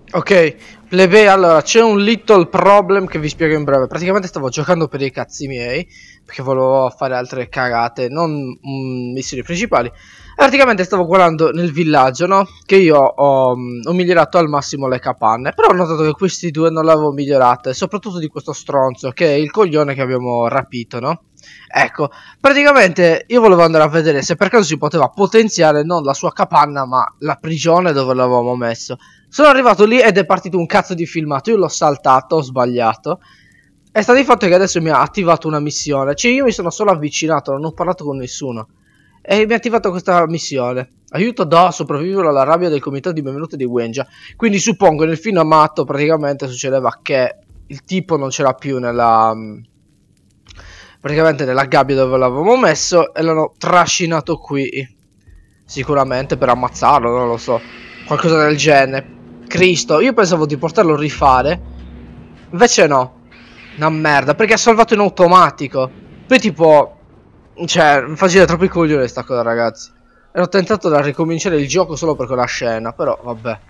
Ok, plebe, allora c'è un little problem che vi spiego in breve. Praticamente stavo giocando per i cazzi miei, perché volevo fare altre cagate, non missioni principali. Praticamente stavo guardando nel villaggio, no? Che io ho migliorato al massimo le capanne. Però ho notato che questi due non le avevo migliorate, soprattutto di questo stronzo, che è il coglione che abbiamo rapito, no? Ecco, praticamente io volevo andare a vedere se per caso si poteva potenziare non la sua capanna, ma la prigione dove l'avevamo messo. Sono arrivato lì ed è partito un cazzo di filmato. Io l'ho saltato, ho sbagliato. E sta di fatto che adesso mi ha attivato una missione. Cioè io mi sono solo avvicinato, non ho parlato con nessuno. E mi ha attivato questa missione. Aiuto Do a sopravvivere alla rabbia del comitato di benvenuti di Wenja. Quindi suppongo nel filmato praticamente succedeva che il tipo non c'era più nella... praticamente nella gabbia dove l'avevamo messo e l'hanno trascinato qui. Sicuramente per ammazzarlo, non lo so. Qualcosa del genere. Cristo, io pensavo di poterlo rifare. Invece no. Una merda, perché ha salvato in automatico. Poi tipo... Cioè, mi fa girare troppo i coglioni sta cosa, ragazzi. Ero tentato da ricominciare il gioco solo per quella scena, però vabbè.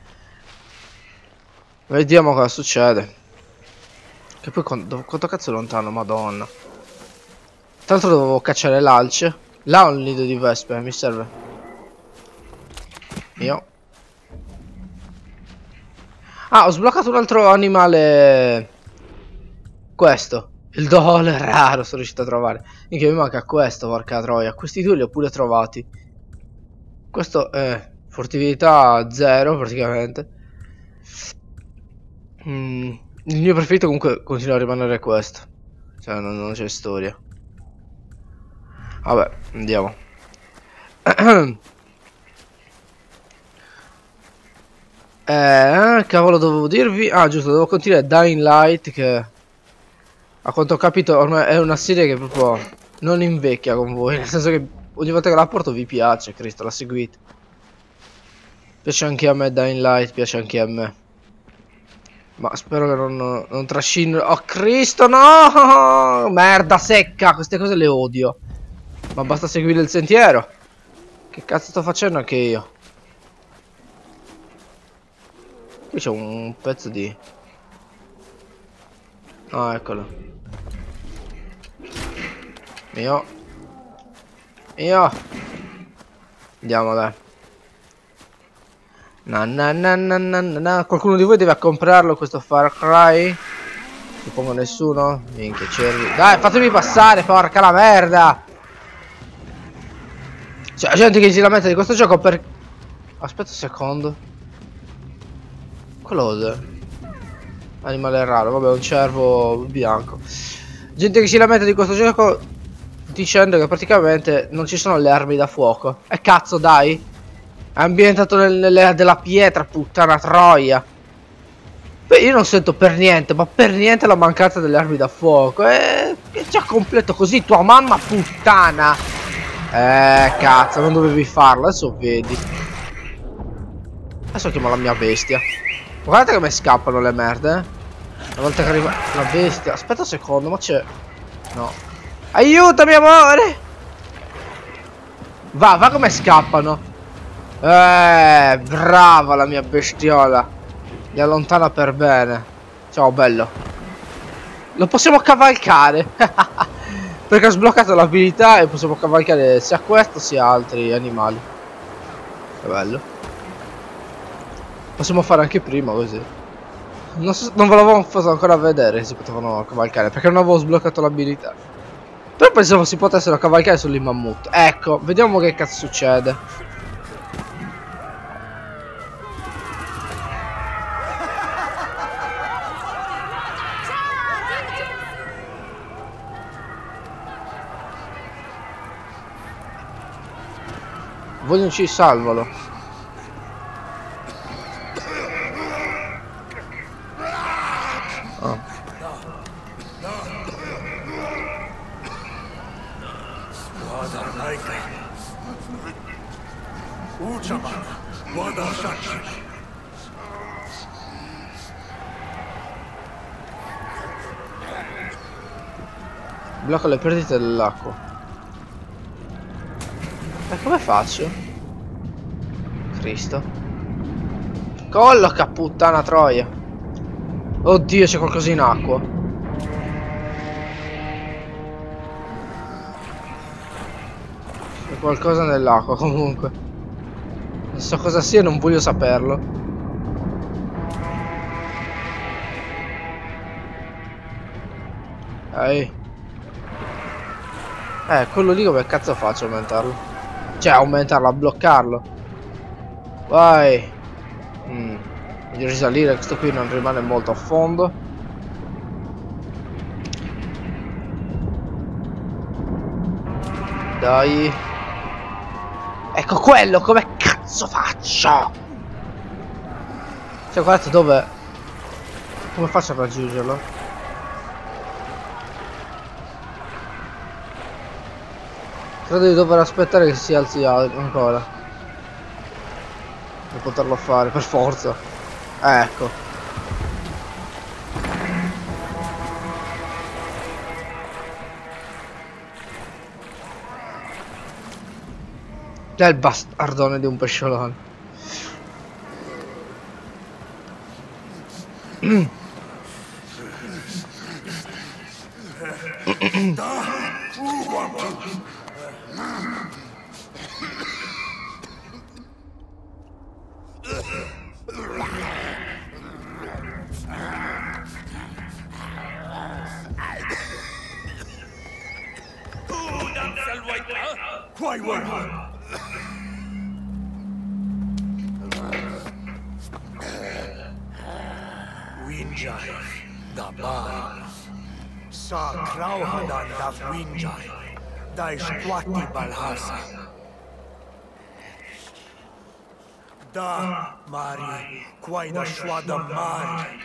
Vediamo cosa succede. Che poi quanto cazzo è lontano, madonna. Tra l'altro dovevo cacciare l'alce. Là ho un nido di vespe, mi serve. Io. Ah, ho sbloccato un altro animale. Questo. Il dole raro sono riuscito a trovare. Minchia, mi manca questo, porca troia. Questi due li ho pure trovati. Questo è furtività 0 praticamente. Il mio preferito comunque continua a rimanere questo. Cioè non c'è storia. Vabbè, andiamo. Cavolo dovevo dirvi. Ah giusto, devo continuare Dying Light che a quanto ho capito ormai è una serie che proprio non invecchia con voi. Nel senso che ogni volta che la porto vi piace, Cristo, la seguite. Piace anche a me Dying Light, piace anche a me. Ma spero che non trascino. Oh Cristo, no! Merda secca, queste cose le odio. Ma basta seguire il sentiero. Che cazzo sto facendo anche io? Qui c'è un pezzo di... Ah, eccolo. Io. Andiamo, dai. Qualcuno di voi deve comprarlo questo Far Cry? Suppongo nessuno? Minchia, cervi. Dai, fatemi passare, porca la merda! C'è gente che si lamenta di questo gioco per... Aspetta un secondo. Quello cos'è? Animale raro, vabbè, un cervo bianco. Gente che si lamenta di questo gioco dicendo che praticamente non ci sono le armi da fuoco. E cazzo, dai! È ambientato nell'era della pietra, puttana troia. Beh, io non sento per niente, ma per niente la mancanza delle armi da fuoco. È già completo così, tua mamma puttana. Cazzo, non dovevi farlo, adesso vedi. Adesso chiamo la mia bestia. Guardate come scappano le merde, eh. Una volta che arriva la bestia. Aspetta un secondo, ma c'è... No. Aiutami, amore! Va come scappano. Brava la mia bestiola. Li allontana per bene. Ciao, bello. Lo possiamo cavalcare. Perché ho sbloccato l'abilità e possiamo cavalcare sia questo sia altri animali. Che bello. Possiamo fare anche prima così. Non ve l'avevo fatto ancora vedere che si potevano cavalcare perché non avevo sbloccato l'abilità. Però pensavo si potessero cavalcare sugli mammut. Ecco, vediamo che cazzo succede. Vogliono ci salvalo. Oh. Blocca le perdite dell'acqua. E come faccio? Cristo. Colloca puttana troia. Oddio, c'è qualcosa in acqua. C'è qualcosa nell'acqua comunque. Non so cosa sia, non voglio saperlo. Ehi. Quello lì come cazzo faccio a aumentarlo? Cioè, aumentarlo, a bloccarlo. Vai. Voglio risalire, questo qui non rimane molto a fondo. Dai. Ecco quello, come cazzo faccio? Cioè, guardate dove... Come faccio a raggiungerlo? Credo di dover aspettare che si alzi ancora per poterlo fare, per forza. Ecco. È il bastardone di un pesciolone. Winjai, da bar. Sa krauhadan da Winjai, da isplati balhasa. Da mari, quai da shwadam mari.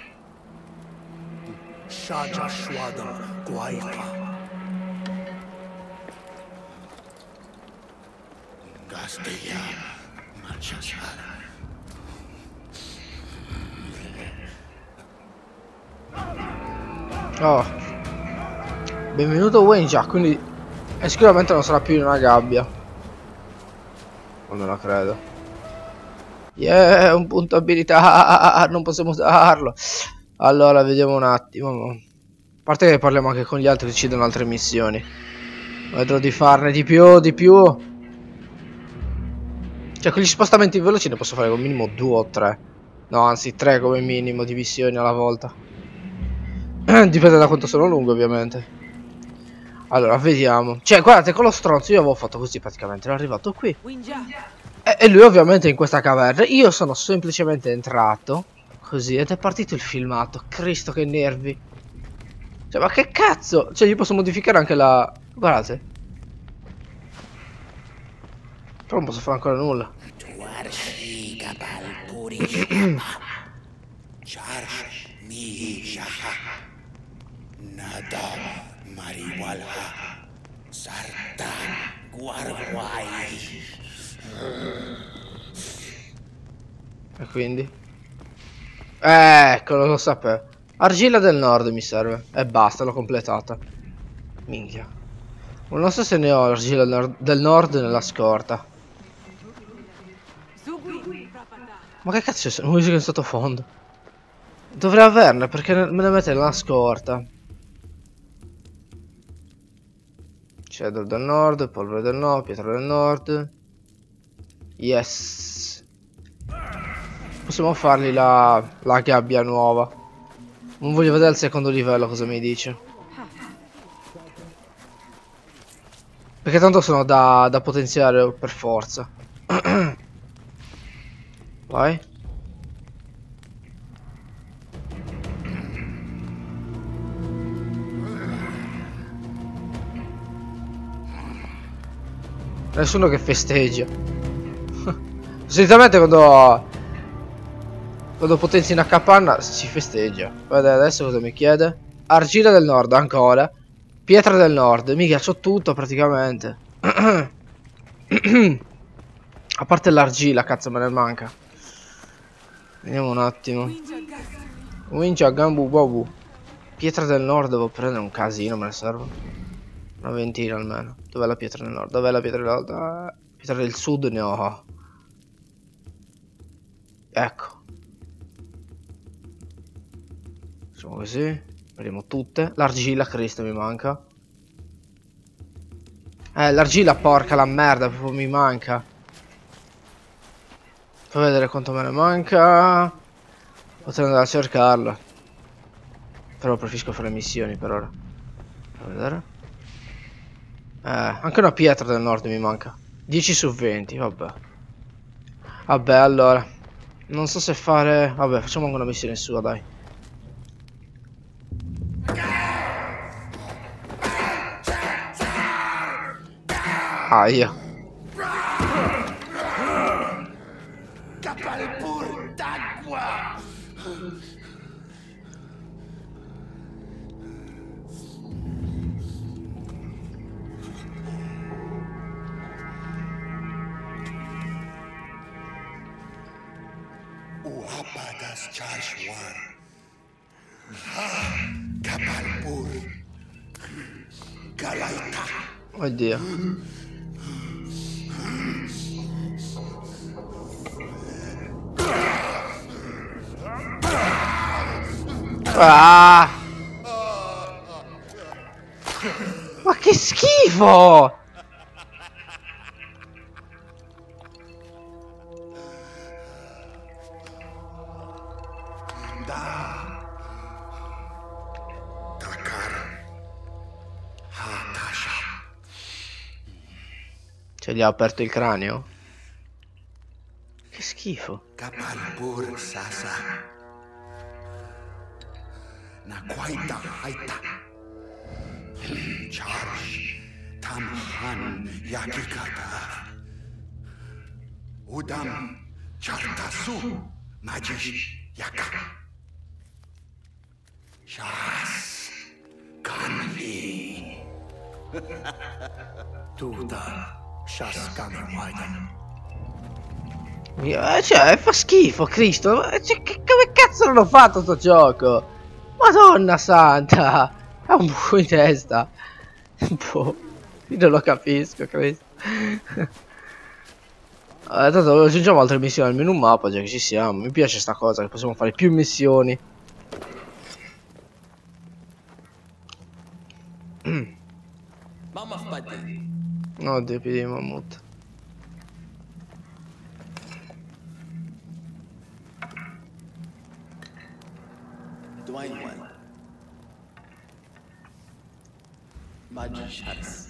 Shaja shwadam guaifa. Gastia, marchasara. Oh. Benvenuto Wenja, quindi sicuramente non sarà più in una gabbia. O non la credo. Yeah, un punto abilità, non possiamo usarlo. Allora, vediamo un attimo. A parte che parliamo anche con gli altri che ci danno altre missioni. Vedrò di farne di più, di più. Cioè, con gli spostamenti veloci ne posso fare con minimo 2 o 3. No, anzi 3 come minimo di missioni alla volta. Dipende da quanto sono lungo, ovviamente. Allora, vediamo. Cioè, guardate, con lo stronzo io avevo fatto così praticamente. Ero arrivato qui. E lui ovviamente in questa caverna. Io sono semplicemente entrato così ed è partito il filmato. Cristo, che nervi. Cioè, ma che cazzo? Cioè, io posso modificare anche la... Guardate. Però non posso fare ancora nulla. Nada mariwalha sarta guarguai. E quindi? Eccolo, lo sapevo. Argilla del nord mi serve. E basta, l'ho completata. Minchia. Non so se ne ho argilla del nord nella scorta. Ma che cazzo c'è? Musica in sottofondo. Dovrei averne perché me ne mette nella scorta. Cedro del nord, polvere del nord, pietra del nord. Yes. Possiamo fargli la gabbia nuova. Non voglio vedere il secondo livello cosa mi dice. Perché tanto sono da potenziare per forza. Vai. Nessuno che festeggia. Solitamente quando potenzi una capanna si festeggia. Guarda adesso cosa mi chiede. Argilla del nord ancora. Pietra del nord. Mica c'ho tutto praticamente. A parte l'argilla, cazzo me ne manca. Vediamo un attimo. Wincha Gambu Bobu. Pietra del nord devo prendere un casino, me ne serve. Una ventina almeno. Dov'è la pietra del nord? Dov'è la pietra del nord? Pietra del sud ne ho. Ecco. Facciamo così. Prendiamo tutte. L'argilla, Cristo, mi manca. L'argilla, porca la merda, proprio mi manca. Fai vedere quanto me ne manca. Potrei andare a cercarla. Però preferisco fare missioni per ora. Fai vedere. Anche una pietra del nord mi manca. 10 su 20, vabbè. Vabbè, allora. Non so se fare... Vabbè, facciamo anche una missione sua, dai. Aia. Capalpur d'acqua! Uapadas Chashwar. Capalpur. Galaita. Oddio. Ah! Ma che schifo! Cioè gli ha aperto il cranio? Che schifo. Capalpur Sasa. Nakwaita Haita. Charge. Tamhan Yakikata. Udam Chartasu. Majish Yaka. Shas. Kanli. Tuda. Shas Kanli. Cioè, fa schifo, Cristo. Cioè, come cazzo l'hanno fatto sto gioco? Madonna santa. Ha un buco in testa. Boh. Io non lo capisco, Cristo. Tanto aggiungiamo altre missioni al menu mappa, già che ci siamo. Mi piace sta cosa, che possiamo fare più missioni. Mamma Faddi. Oddio, piedi di mammut. Dwayne Magic Shots.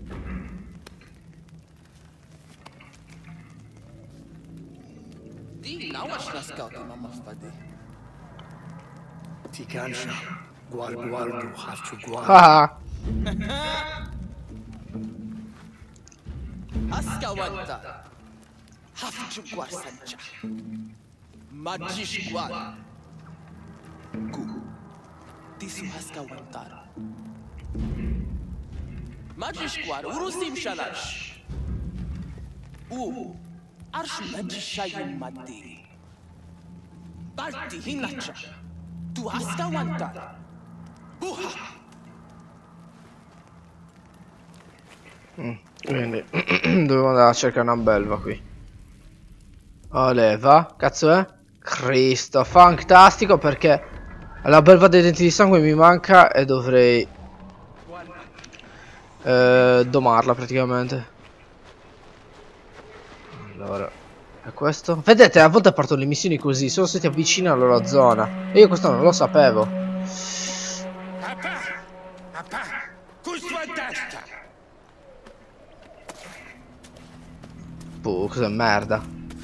Di nawash naskauti Mamma Faddi. Tikansha. Guardu Hafchu Guar. Ah. Askawanta. Hafchu Guar Sancha. Magic Guar. Gu. Tisu Askawantara. Magic Guar. Urusim Shalash. Arsh Magic Shayin Madi. Balti Hinacha. Tu Askawantara. Quindi dovevo andare a cercare una belva qui. Leva, cazzo è? Cristo, fantastico, perché la belva dei denti di sangue mi manca e dovrei domarla praticamente. Allora, è questo. Vedete, a volte partono le missioni così, solo se ti avvicini alla loro zona. E io questo non lo sapevo. Cos'è merda?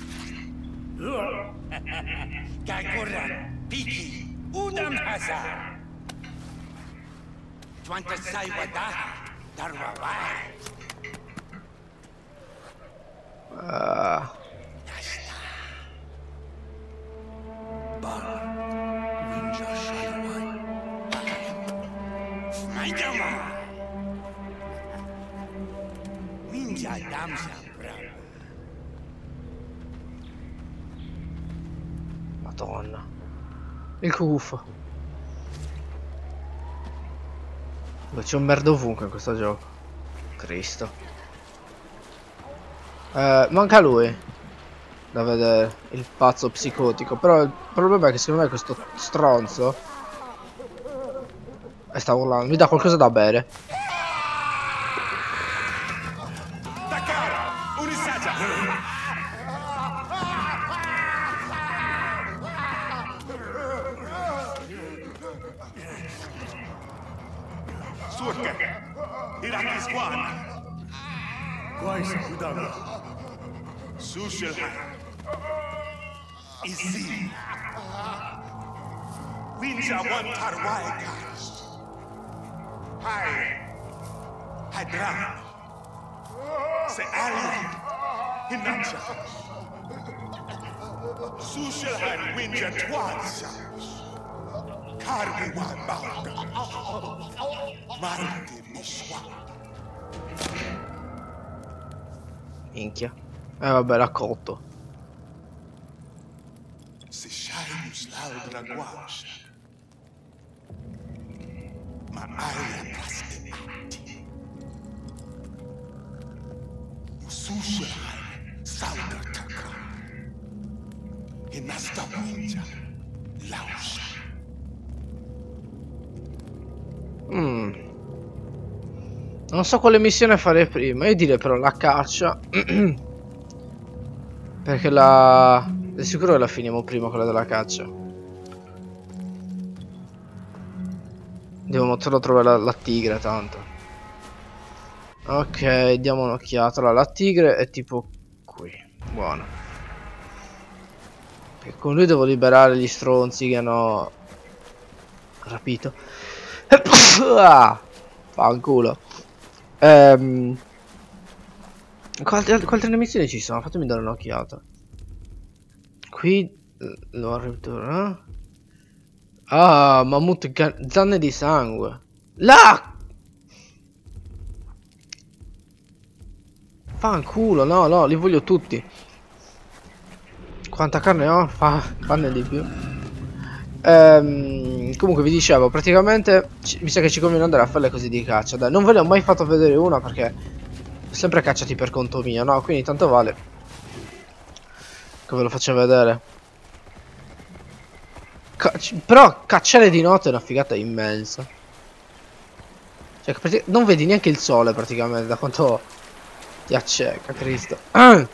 Kakura, Piki, Udam Hazar. Twanta Sai Wada, Darwawai. Bar, Ninja Shaiwai. Maidama. Ninja Damsa, bravo. Madonna. Il cuffo. C'è un merda ovunque in questo gioco. Cristo. Manca lui. Da vedere. Il pazzo psicotico. Però il problema è che secondo me questo stronzo E sta urlando, mi dà qualcosa da bere. Surke, Iraqi squad. Guys, cuidado. Sushelheim. Easy. Winja one tarwaikas. Hai. Hydran. Se alien. Hinacha. Sushelheim winja twansa. Karbi wa bauga. Marti miswa. Minchia. Vabbè, l'ha cotto. Se shaimus laudra guascia. Ma aria praste atti. Usushelheim saudra kaka. E nasta winja lauscia. Non so quale missione fare prima. Io direi però la caccia. Perché la... Di sicuro la finiamo prima quella della caccia. Devo solo trovare la tigre tanto. Ok, diamo un'occhiata. Allora, la tigre è tipo qui. Buono. E con lui devo liberare gli stronzi che hanno rapito. Fanculo. Quante altre missioni ci sono? Fatemi dare un'occhiata. Qui lo ritorno. Ah, mammut zanne di sangue. Là! Fanculo, no, no, li voglio tutti. Quanta carne ho? Fanne di più. Comunque vi dicevo, praticamente mi sa che ci conviene andare a fare le cose di caccia. Dai, non ve ne ho mai fatto vedere una perché ho sempre cacciati per conto mio, no? Quindi tanto vale che ve lo faccio vedere. Però cacciare di notte è una figata immensa. Cioè, non vedi neanche il sole praticamente da quanto ti acceca, Cristo. Poi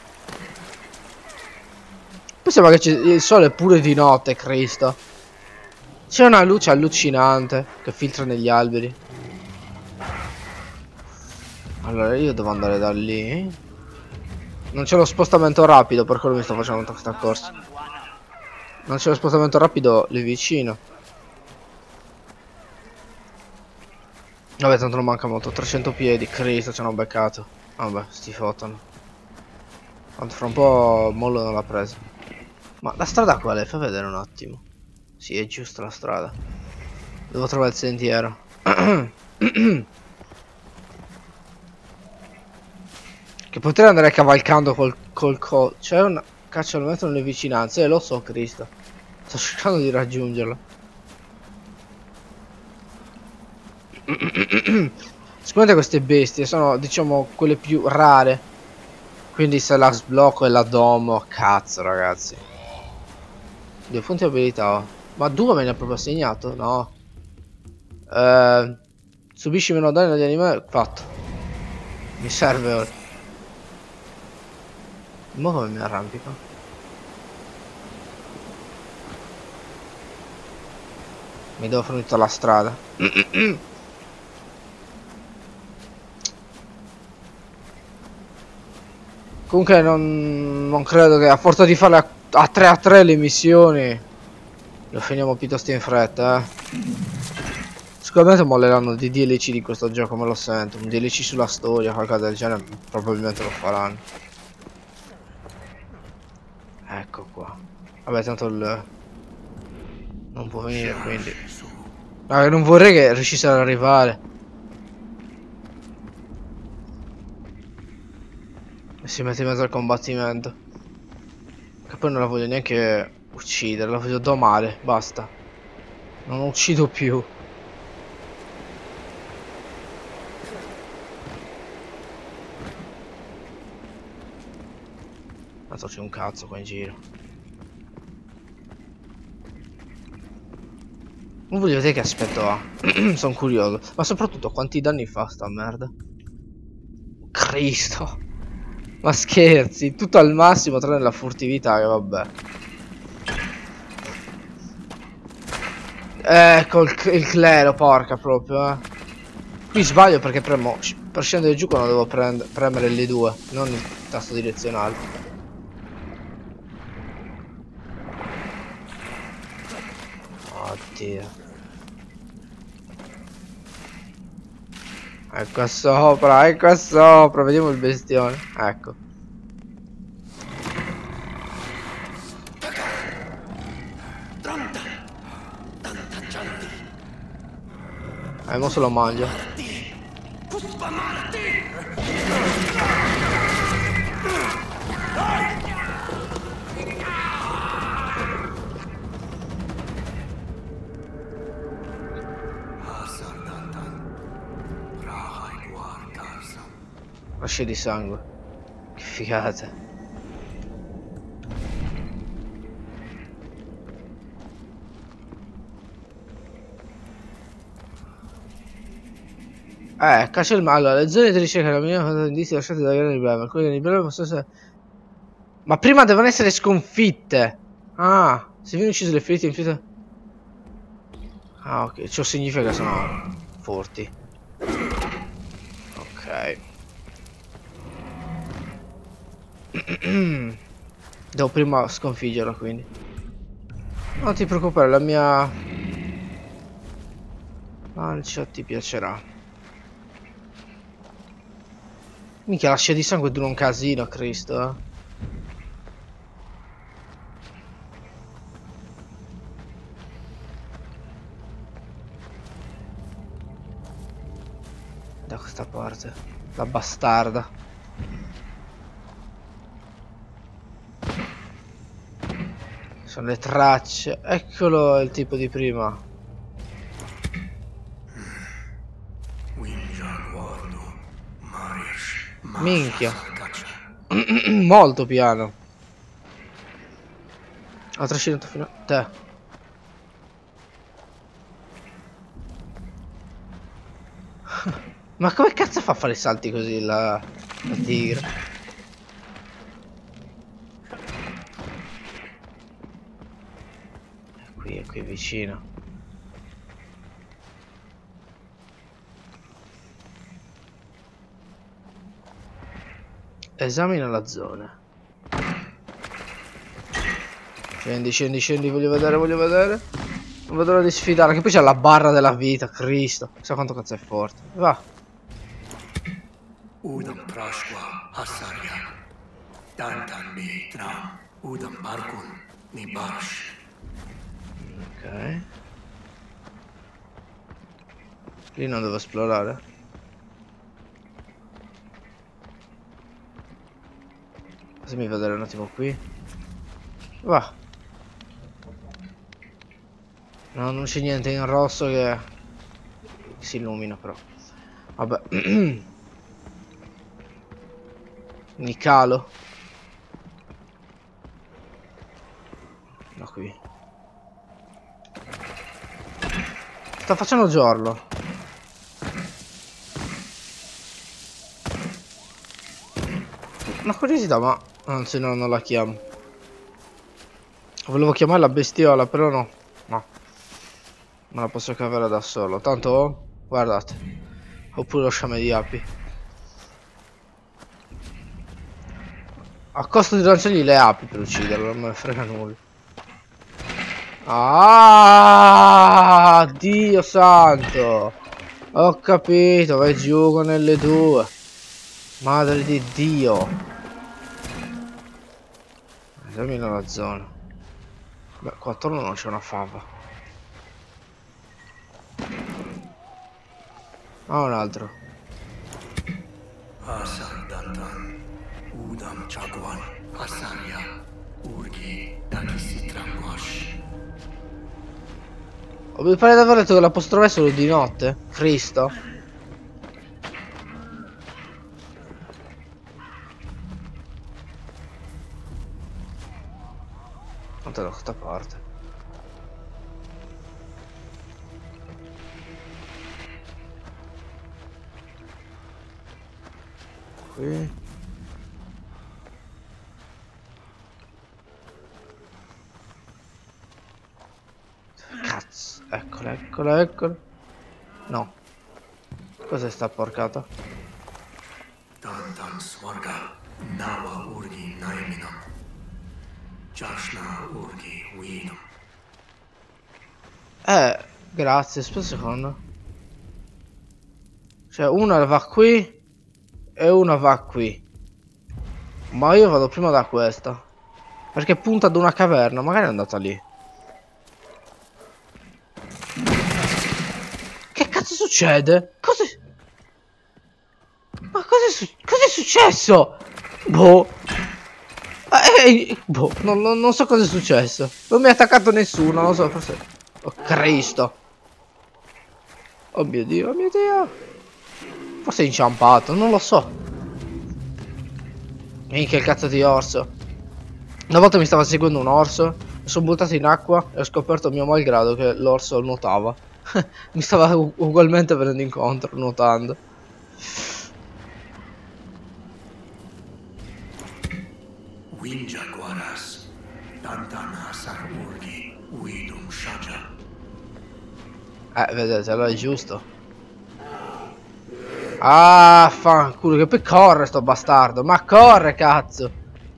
sembra che il sole pure di notte, Cristo. C'è una luce allucinante che filtra negli alberi. Allora io devo andare da lì. Non c'è lo spostamento rapido, per quello mi sto facendo tutta questa corsa. Non c'è lo spostamento rapido lì vicino. Vabbè, tanto non manca molto. 300 piedi, Cristo, ci hanno beccato. Vabbè, sti fotano. Tanto fra un po' mollo non l'ha preso. Ma la strada qual è? Fai vedere un attimo. Sì, è giusta la strada. Devo trovare il sentiero. Che potrei andare cavalcando col c'è una caccia al metro nelle vicinanze. Lo so, Cristo. Sto cercando di raggiungerla. Sicuramente queste bestie sono, diciamo, quelle più rare. Quindi se la sblocco e la domo, cazzo, ragazzi. 2 punti abilità ho. Ma 2 me ne ha proprio assegnato? No. Subisci meno danni agli animali. Fatto. Mi serve ora. Ma come mi arrampico? Mi devo fare tutta la strada. Comunque non credo che a forza di fare a 3 a 3 le missioni lo finiamo piuttosto in fretta, Sicuramente molleranno di DLC di questo gioco, me lo sento. Un DLC sulla storia, qualcosa del genere, probabilmente lo faranno. Ecco qua. Vabbè, tanto il... non può venire, quindi... non vorrei che riuscisse ad arrivare. E si mette in mezzo al combattimento. Che poi non la voglio neanche uccidere, la voglio domare, basta. Non uccido più. Tanto c'è un cazzo qua in giro. Non voglio vedere che aspetto ha. Sono curioso. Ma soprattutto quanti danni fa sta merda. Cristo. Ma scherzi. Tutto al massimo tranne la furtività che vabbè. Ecco il clero, porca proprio, eh. Qui sbaglio perché premo. Per scendere giù quando devo premere le due, non il tasto direzionale. Oddio. Ecco sopra, ecco sopra. Vediamo il bestione. Ecco. Mo se lo mangio. Asce di sangue. Che figata. Caccia il male. Le zone di ricerca la mia indizi lasciate da grandi problemi. Alcuni grandi problemi possono essere. Ma prima devono essere sconfitte. Ah, se viene ucciso le ferite inflitte. Ah, ok. Ciò significa che sono forti. Ok. Devo prima sconfiggerlo, quindi. Non ti preoccupare, la mia lancia ti piacerà. Minchia, la scia di sangue dura un casino, Cristo, eh. Da questa parte. La bastarda. Sono le tracce. Eccolo il tipo di prima. Minchia. Molto piano. Ho trascinato fino a te. Ma come cazzo fa a fare salti così la tigre? È qui vicino. Esamina la zona. Scendi, scendi, scendi, voglio vedere, voglio vedere. Non vedo l'ora di sfidare, che poi c'è la barra della vita, Cristo. Chissà quanto cazzo è forte. Va. Udam prashwa hasaria. Dantan mi tram. Udam barkun ni barsh. Ok. Lì non devo esplorare. Fammi vedere un attimo qui. Va. No, non c'è niente in rosso che si illumina però. Vabbè. Mi calo. No, qui. Sta facendo giorno. Una curiosità, ma anzi no, non la chiamo. Volevo chiamare la bestiola, però no. No. Me la posso cavare da solo. Tanto, guardate. Ho pure lo sciame di api. A costo di lanciargli le api per ucciderlo, non me ne frega nulla. Ah, Dio santo. Ho capito, vai giù con le due. Madre di Dio. Esamina la zona. Beh, qua attorno non c'è una fava. Ah, un altro. Asar dantan. Udam chagwan. Asaria. Urgi. Dakisitramwash. Mi pare di aver detto che la posso trovare solo di notte. Cristo. Quanto da questa parte. qui. Cazzo, eccola, eccola, eccola. No. Cos'è sta porcata? Dantan Swarga, Nawa Urgi Naiminam, Jashna Urgi Winam. Grazie, aspetta un secondo. Cioè, una va qui e una va qui. Ma io vado prima da questa. Perché punta ad una caverna, magari è andata lì. Che cazzo succede? Cosa... Ma cos'è successo? Boh. Boh, non so cosa è successo. Non mi ha attaccato nessuno, non lo so, forse... Oh Cristo. Oh mio Dio, oh mio Dio. Forse è inciampato, non lo so. Minchia il cazzo di orso. Una volta mi stava seguendo un orso, mi sono buttato in acqua e ho scoperto mio malgrado che l'orso nuotava. Mi stava ugualmente venendo incontro, nuotando. Winja Guaras, Dantan Hasar Urgi, Widum Shaja. Vedete, allora è giusto. Ah, fanculo, che poi corre sto bastardo. Ma corre, cazzo.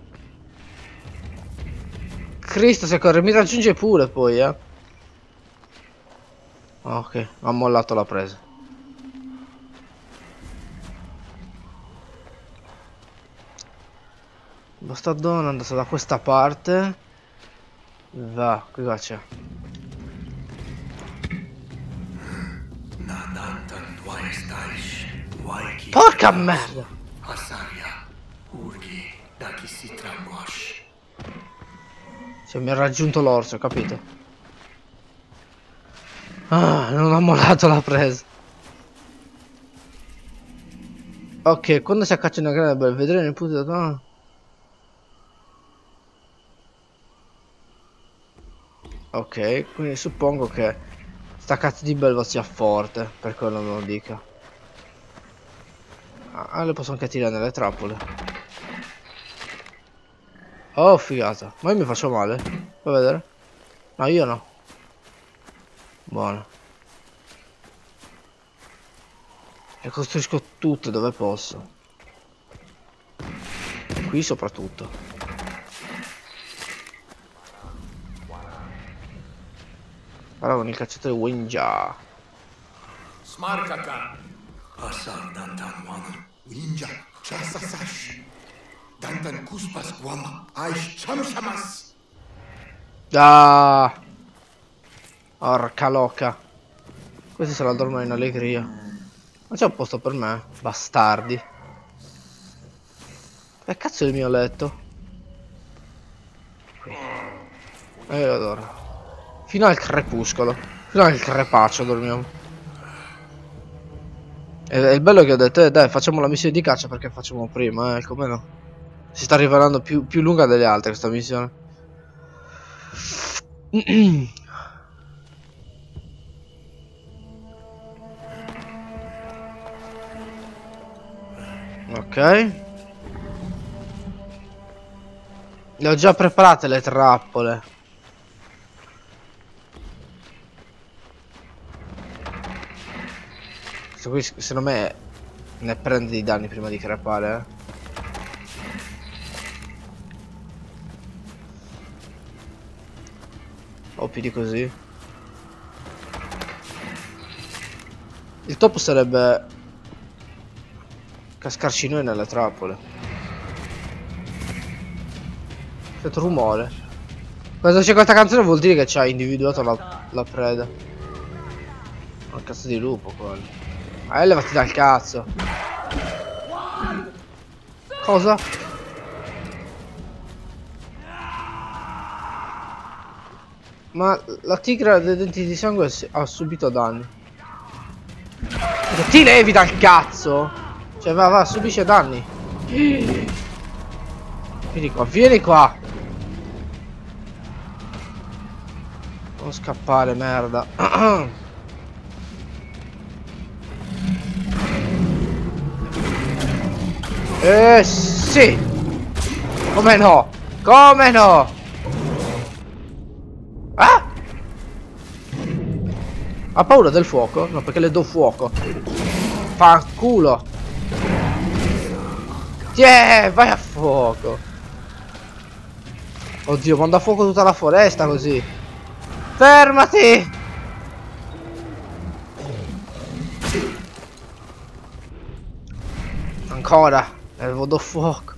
Cristo, se corre, mi raggiunge pure poi, Ok, ha mollato la presa. Bastardone è andato da questa parte. Va, qui qua c'è. Porca merda! Asaria, Urgi, Dakisitrawash. Cioè, mi ha raggiunto l'orso, capito? Ah, non ha mollato la presa. Ok, quando si accaccia una grande per vedere nel punto da... Ok, quindi suppongo che sta cazzo di belva sia forte, per quello non lo dica. Ah, le posso anche tirare nelle trappole. Oh, figata. Ma io mi faccio male? Puoi vedere? No, io no. Buono. Le costruisco tutte dove posso. Qui soprattutto. Guarda con il cacciatore Winja. Smarkaka. Asar Dantan Wanam, Winja, Chasasash. Dantan Kuspas Guama, Aish Chamshamas. Ah! Orca loca. Questi se la dormono in allegria. Ma c'è un posto per me? Bastardi. Che cazzo è il mio letto? Qui. Io lo adoro. Fino al crepuscolo. Fino al crepaccio dormiamo. E il bello è che ho detto, dai, facciamo la missione di caccia perché facciamo prima, come no? Si sta rivelando più lunga delle altre questa missione. Ok. Le ho già preparate le trappole. Questo qui secondo me ne prende dei danni prima di crepare, O più di così. Il top sarebbe cascarci noi nelle trappole. Sento rumore. Quando c'è questa canzone vuol dire che ci ha individuato la preda. Un cazzo di lupo quello. Levati dal cazzo. Cosa? Ma la tigre dei denti di sangue ha subito danni. Ti levi dal cazzo. Cioè va, subisce danni. Vieni qua, vieni qua. Non scappare, merda. Sì. Come no? Come no? Ah! Ha paura del fuoco? No, perché le do fuoco. Fa culo. Tiè, vai a fuoco. Oddio, manda a fuoco tutta la foresta così. Fermati! Ancora. Le do fuoco.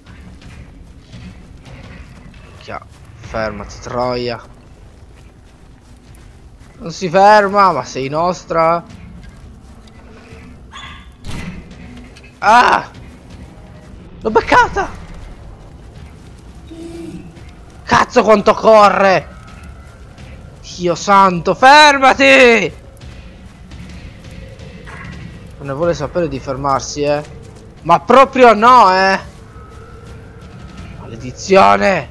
Fermati, troia. Non si ferma, ma sei nostra. Ah! L'ho beccata! Cazzo quanto corre! Dio santo, fermati! Non ne vuole sapere di fermarsi, Ma proprio no, Maledizione!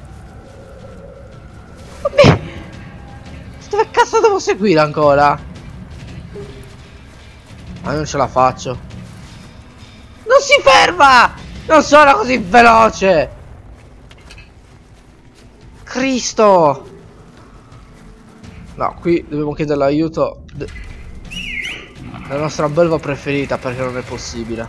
Vabbè! Dove cazzo devo seguire ancora? Ma non ce la faccio. Non si ferma! Non sono così veloce! Cristo! No, qui dobbiamo chiedere l'aiuto della nostra belva preferita, perché non è possibile.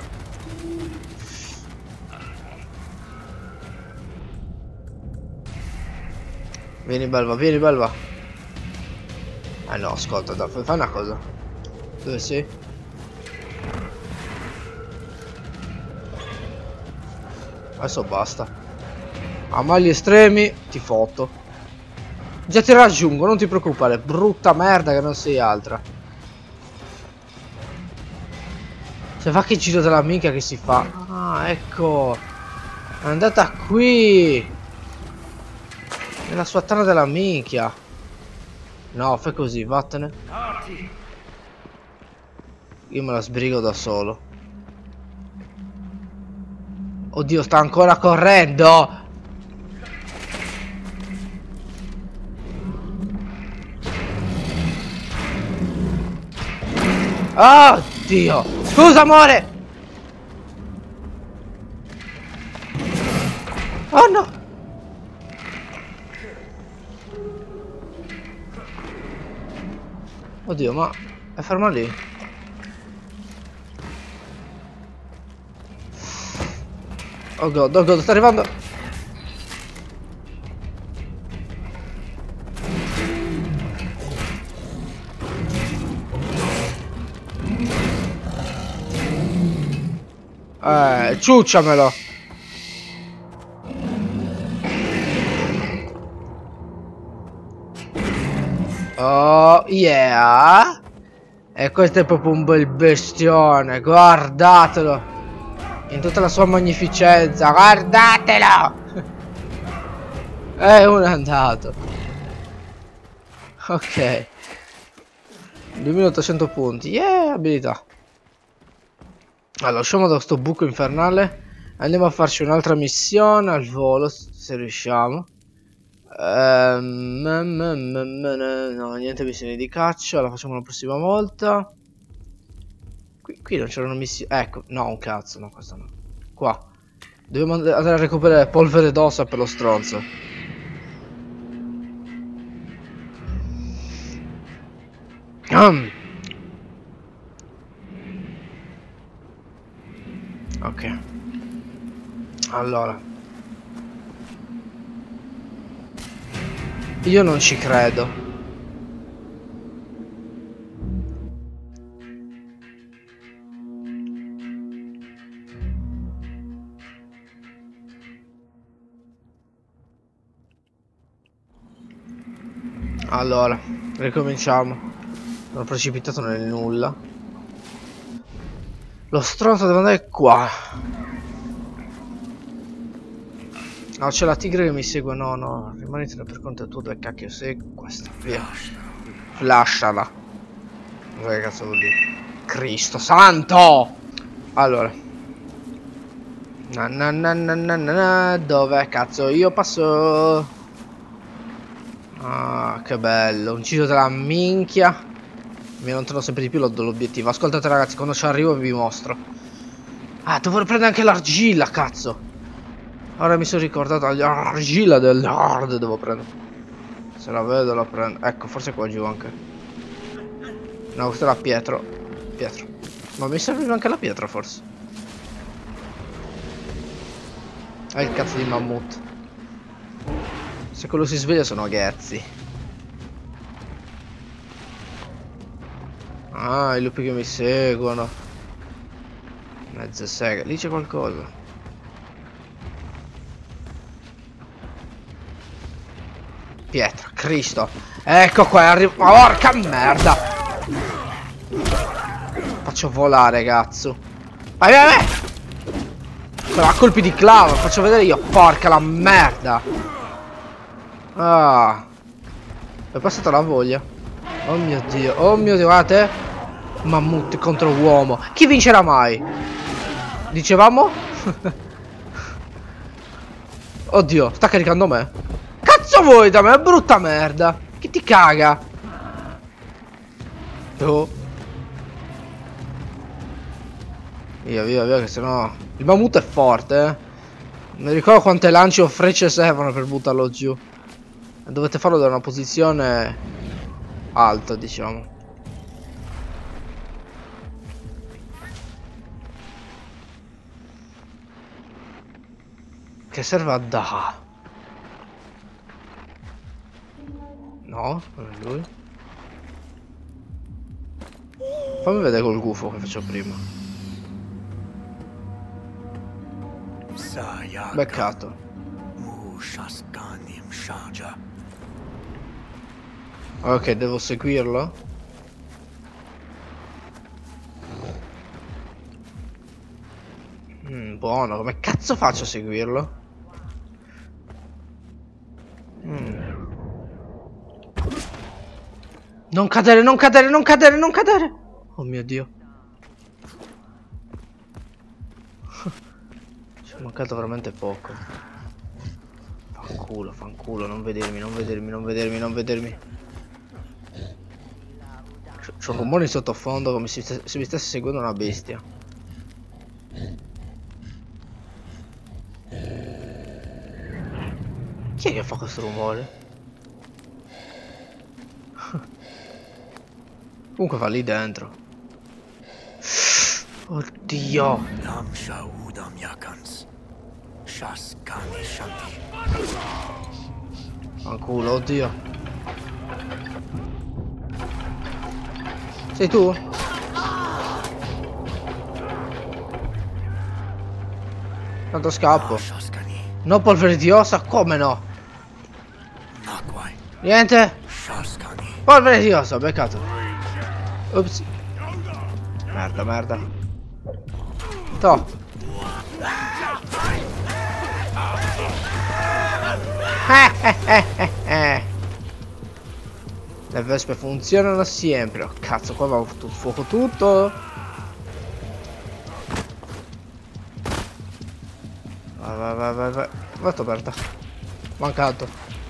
Vieni belva, vieni belva. No, ascolta, dai, fai una cosa. Dove sei? Adesso basta. A mali estremi ti foto. Già ti raggiungo, non ti preoccupare. Brutta merda che non sei altra. Se fa che giro della minchia che si fa. Ah, ecco. È andata qui. Nella sua tana della minchia. No, fai così, vattene. Io me la sbrigo da solo. Oddio, sta ancora correndo. Oh, Dio. Scusa, amore. Oh, no. Oddio, ma è ferma lì. Oh god, sta arrivando. Ciucciamelo. Oh, yeah. E questo è proprio un bel bestione, guardatelo. In tutta la sua magnificenza, guardatelo! È un andato. Ok. 2800 punti. Yeah, abilità. Allora, usciamo da questo buco infernale. Andiamo a farci un'altra missione al volo, se riusciamo. No, niente missioni di caccia, la facciamo la prossima volta. Qui non c'erano missioni. Ecco, no, un cazzo, no, questo no. Qua. Dobbiamo andare a recuperare polvere d'ossa per lo stronzo. Ok. Allora. Io non ci credo. Allora, ricominciamo. Sono precipitato nel nulla. Lo stronzo deve andare qua. No, c'è la tigre che mi segue. No, no, rimanetene per conto tuo. Dove cacchio sei? Questa, via. Flasciala. Che cazzo vuol dire? Cristo santo! Allora. Dov'è cazzo? Io passo. Ah, che bello. Un giro della minchia. Mi allontano sempre di più dall'obiettivo. Ascoltate ragazzi, quando ci arrivo vi mostro. Ah, dovrei prendere anche l'argilla, cazzo. Ora mi sono ricordato l'argilla del nord devo prendere. Se la vedo la prendo. Ecco, forse qua giù anche. No, questa è la Pietro. Pietro. Ma mi serviva anche la pietra forse. È il cazzo di mammut. Se quello si sveglia sono ghezzi. Ah, i lupi che mi seguono. Mezze seghe. Lì c'è qualcosa. Pietra, Cristo. Ecco qua, arrivo. Porca merda. Faccio volare, cazzo. Vai, vai, vai. Però a colpi di clava, faccio vedere io. Porca la merda. Ah. È passata la voglia. Oh mio Dio, guardate. Mammut contro uomo. Chi vincerà mai? Dicevamo? Oddio, sta caricando me. Cazzo vuoi da me? Brutta merda. Chi ti caga? Oh. Via, via, via, che sennò... Il mammut è forte, eh. Mi ricordo quante lanci o frecce servono per buttarlo giù. Dovete farlo da una posizione alta, diciamo. Che serve a da? No, non è lui. Fammi vedere col gufo che faccio prima. Beccato. Ok, devo seguirlo. Buono, come cazzo faccio a seguirlo? Non cadere, non cadere, non cadere, non cadere. Oh mio Dio. Ci è mancato veramente poco. Fanculo, non vedermi, non vedermi, non vedermi, non vedermi. C'ho un rumore in sottofondo come se mi stesse seguendo una bestia. Chi è che fa questo rumore? Comunque va lì dentro. Oddio. Fanculo, oddio. Sei tu? Tanto scappo. No, polvere di ossa, come no? Niente. Polvere di ossa, beccato. Ops. Merda, merda. To. Le vespe funzionano sempre. Oh cazzo, qua va fuoco tutto. Vai, vai, vai, vai. Vado aperta. Mancato.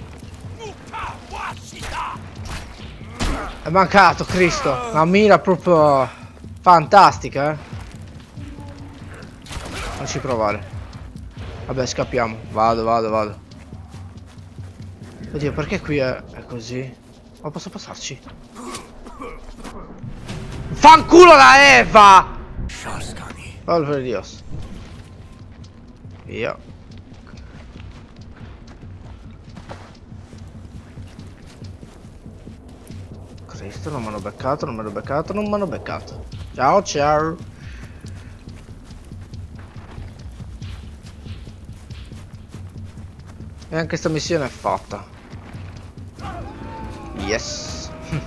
È mancato, Cristo. Una mira proprio fantastica, eh. Non ci provare. Vabbè, scappiamo. Vado, vado, vado. Oddio, perché qui è così? Ma posso passarci? Fanculo la Eva! Polvere di ossa. Via. Cristo, non mi hanno beccato, non mi hanno beccato, non mi hanno beccato. Ciao, ciao. E anche sta missione è fatta. Yes.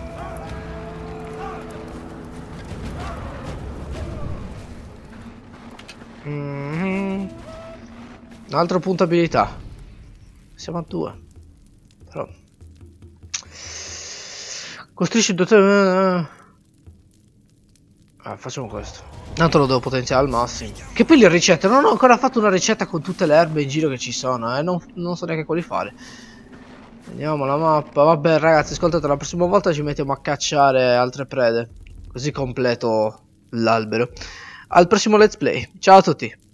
Un altro punto abilità. Siamo a 2. Però costruisci due. Facciamo questo. Tanto lo devo potenziare al massimo. Che poi le ricette. Non ho ancora fatto una ricetta con tutte le erbe in giro che ci sono. Non so neanche quali fare. Vediamo la mappa. Vabbè ragazzi, ascoltate, la prossima volta ci mettiamo a cacciare altre prede. Così completo l'albero. al prossimo let's play. Ciao a tutti.